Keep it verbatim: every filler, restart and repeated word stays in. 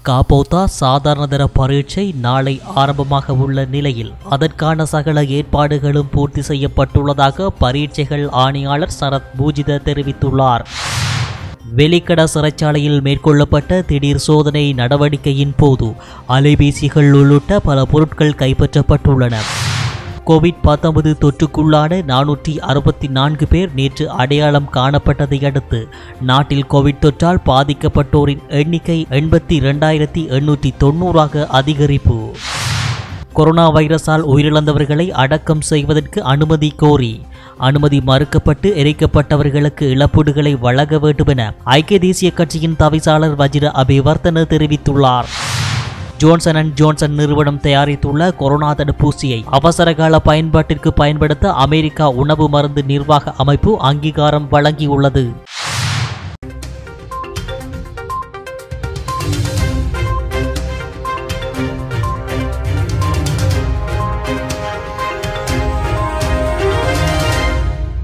காபோத்தா சாதாரணதர பரீட்சை நாளை ஆரம்பமாக உள்ள நிலையில் அதற்கான சகல ஏற்பாடுகளும் பூர்த்தி செய்யப்பட்டுள்ளதாக பரீட்சைகள் ஆணையாளர் சரத் பூஜித தெரிவித்துள்ளார். வெலிக்கட சிறைச்சாலையில் மேற்கொள்ளப்பட்ட திடீர் சோதனை நடவடிக்கையின் போது அலைபேசிகள் உள்ளிட்ட பல பொருட்கள் கைப்பற்றப்பட்டுள்ளன. கோவிட் பத்தொன்பது தொற்றுக்குள்ளான நானூற்றி அறுபத்தி நான்கு பேர் நேற்று அடையாளம் காணப்பட்டதை அடுத்து நாட்டில் கோவிட் தொற்றால் பாதிக்கப்பட்டோரின் எண்ணிக்கை எண்பத்தி இரண்டாயிரத்தி எண்ணூற்றி தொன்னூறாக அதிகரிப்பு. கொரோனா வைரஸால் உயிரிழந்தவர்களை அடக்கம் செய்வதற்கு அனுமதி கோரி அனுமதி மறுக்கப்பட்டு எரிக்கப்பட்டவர்களுக்கு இழப்பீடுகளை வழங்க வேண்டும் என ஐக்கிய தேசிய கட்சியின் தவிசாளர் வஜிர அபிவர்த்தன தெரிவித்துள்ளார். ஜோன்சன் அண்ட் ஜோன்சன் நிறுவனம் தயாரித்துள்ள கொரோனா தடுப்பூசியை அவசரகால பயன்பாட்டிற்கு பயன்படுத்த அமெரிக்கா உணவு மருந்து நிர்வாக அமைப்பு அங்கீகாரம் வழங்கியுள்ளது.